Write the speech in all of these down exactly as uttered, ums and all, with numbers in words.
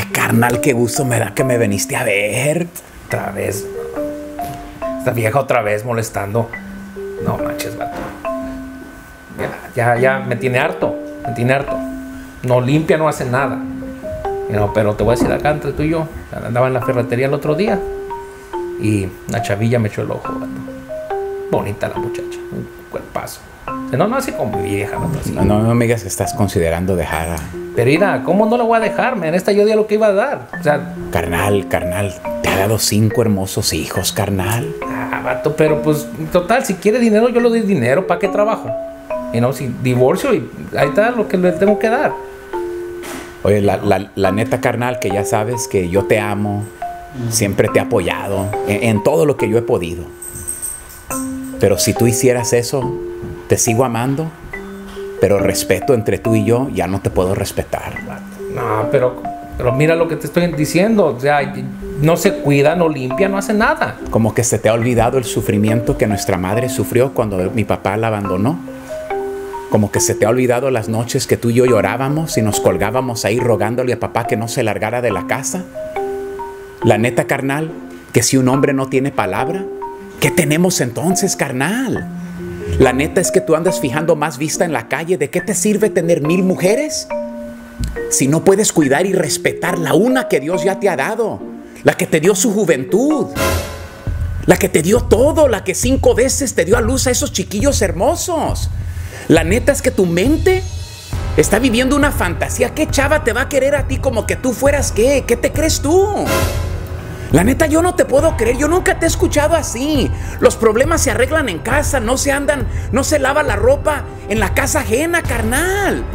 carnal, qué gusto me da que me viniste a ver. Otra vez. Esta vieja otra vez molestando. No manches, vato. Ya, ya, ya me tiene harto. Me tiene harto. No limpia, no hace nada. No, pero te voy a decir acá entre tú y yo. Andaba en la ferretería el otro día y una chavilla me echó el ojo, vato. Bonita la muchacha. Un cuerpazo. No, no, así como vieja, vato, así. No, no, no me digas que estás considerando dejar a... Pero mira, ¿cómo no la voy a dejar, man? Esta yo di lo que iba a dar. O sea... Carnal, carnal, te ha dado cinco hermosos hijos, carnal. Ah, vato, pero pues, total, si quiere dinero, yo le doy dinero. ¿Para qué trabajo? Y no, si divorcio, y ahí está lo que le tengo que dar. Oye, la, la, la neta, carnal, que ya sabes que yo te amo. Siempre te he apoyado en, en todo lo que yo he podido. Pero si tú hicieras eso, te sigo amando. Pero respeto entre tú y yo, ya no te puedo respetar. No, pero, pero mira lo que te estoy diciendo. O sea, no se cuida, no limpia, no hace nada. Como que se te ha olvidado el sufrimiento que nuestra madre sufrió cuando mi papá la abandonó. Como que se te ha olvidado las noches que tú y yo llorábamos y nos colgábamos ahí rogándole a papá que no se largara de la casa. La neta, carnal, que si un hombre no tiene palabra, ¿qué tenemos entonces, carnal? La neta es que tú andas fijando más vista en la calle. ¿De qué te sirve tener mil mujeres si no puedes cuidar y respetar la una que Dios ya te ha dado? La que te dio su juventud, la que te dio todo, la que cinco veces te dio a luz a esos chiquillos hermosos. La neta es que tu mente está viviendo una fantasía. ¿Qué chava te va a querer a ti como que tú fueras qué? ¿Qué te crees tú? La neta, yo no te puedo creer. Yo nunca te he escuchado así. Los problemas se arreglan en casa. No se andan, no se lava la ropa en la casa ajena, carnal.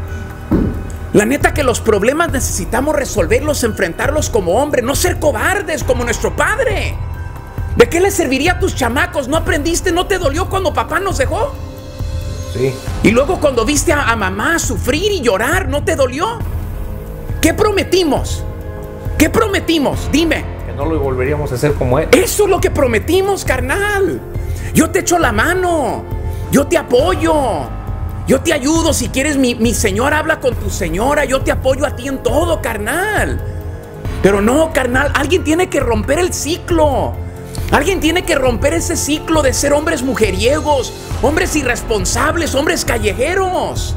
La neta que los problemas necesitamos resolverlos, enfrentarlos como hombres, no ser cobardes como nuestro padre. ¿De qué les serviría a tus chamacos? ¿No aprendiste? ¿No te dolió cuando papá nos dejó? Sí. Y luego cuando viste a, a mamá sufrir y llorar, ¿no te dolió? ¿Qué prometimos? ¿Qué prometimos? Dime. Que no lo volveríamos a hacer como él. Eso es lo que prometimos, carnal. Yo te echo la mano. Yo te apoyo. Yo te ayudo. Si quieres, mi, mi señora habla con tu señora. Yo te apoyo a ti en todo, carnal. Pero no, carnal. Alguien tiene que romper el ciclo. Alguien tiene que romper ese ciclo de ser hombres mujeriegos, hombres irresponsables, hombres callejeros.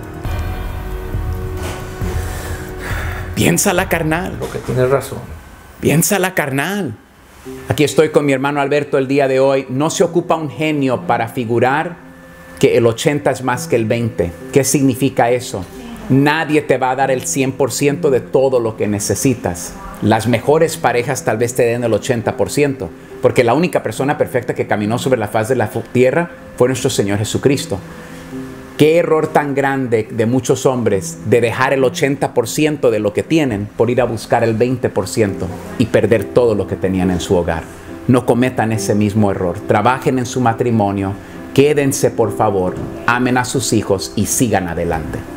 Piénsala, carnal. Lo que tienes razón. Piénsala, carnal. Aquí estoy con mi hermano Alberto el día de hoy. No se ocupa un genio para figurar que el ochenta es más que el veinte. ¿Qué significa eso? Nadie te va a dar el cien por ciento de todo lo que necesitas. Las mejores parejas tal vez te den el ochenta por ciento, porque la única persona perfecta que caminó sobre la faz de la tierra fue nuestro Señor Jesucristo. Qué error tan grande de muchos hombres de dejar el ochenta por ciento de lo que tienen por ir a buscar el veinte por ciento y perder todo lo que tenían en su hogar. No cometan ese mismo error. Trabajen en su matrimonio, quédense por favor, amen a sus hijos y sigan adelante.